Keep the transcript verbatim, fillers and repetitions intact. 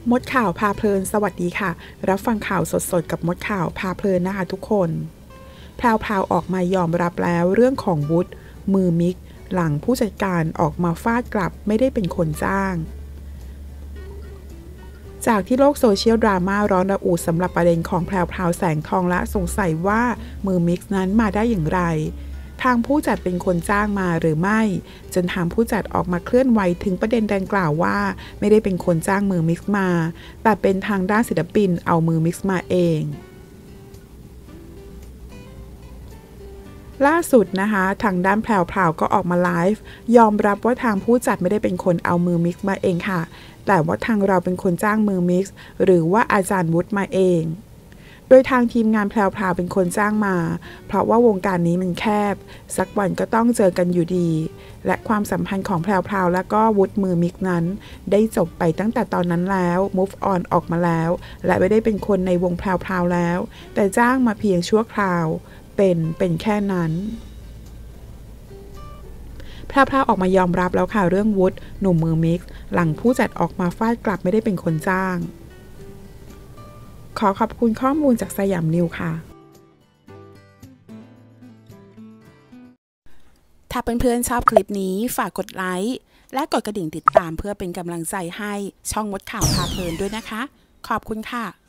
มดข่าวพาเพลินสวัสดีค่ะรับฟังข่าวสดๆกับมดข่าวพาเพลินนะคะทุกคนแพรวพราวออกมายอมรับแล้วเรื่องของวุฒิมือมิกหลังผู้จัดการออกมาฟาดกลับไม่ได้เป็นคนจ้างจากที่โลกโซเชียลดราม่าร้อนระอุสำหรับประเด็นของแพรวพราวแสงทองและสงสัยว่ามือมิกซ์นั้นมาได้อย่างไรทางผู้จัดเป็นคนจ้างมาหรือไม่จนทางผู้จัดออกมาเคลื่อนไหวถึงประเด็นดังกล่าวว่าไม่ได้เป็นคนจ้างมือมิกซ์มาแต่เป็นทางด้านศิลปินเอามือมิกซ์มาเองล่าสุดนะคะทางด้านแพรวพราวก็ออกมาไลฟ์ยอมรับว่าทางผู้จัดไม่ได้เป็นคนเอามือมิกซ์มาเองค่ะแต่ว่าทางเราเป็นคนจ้างมือมิกซ์หรือว่าอาจารย์วุฒิมาเองโดยทางทีมงานแพรวพราวเป็นคนจ้างมาเพราะว่าวงการนี้มันแคบสักวันก็ต้องเจอกันอยู่ดีและความสัมพันธ์ของแพรวพราวและก็วุฒิมือมิกซ์นั้นได้จบไปตั้งแต่ตอนนั้นแล้ว move on ออกมาแล้วและไม่ได้เป็นคนในวงแพรวพราวแล้วแต่จ้างมาเพียงชั่วคราวเป็นเป็นแค่นั้นแพรวพราวออกมายอมรับแล้วค่ะเรื่องวุฒิหนุ่มมือมิกซ์หลังผู้จัดออกมาฟาดกลับไม่ได้เป็นคนจ้างขอขอบคุณข้อมูลจากสยามนิวค่ะถ้าเพื่อนๆชอบคลิปนี้ฝากกดไลค์และกดกระดิ่งติดตามเพื่อเป็นกำลังใจให้ช่องมดข่าวพาเพลินด้วยนะคะขอบคุณค่ะ